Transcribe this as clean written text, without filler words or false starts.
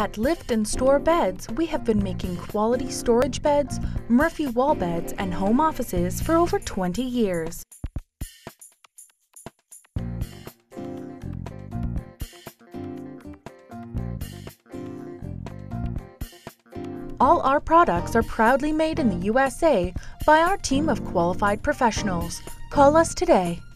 At Lift and Store Beds, we have been making quality storage beds, Murphy wall beds, and home offices for over 20 years. All our products are proudly made in the USA by our team of qualified professionals. Call us today.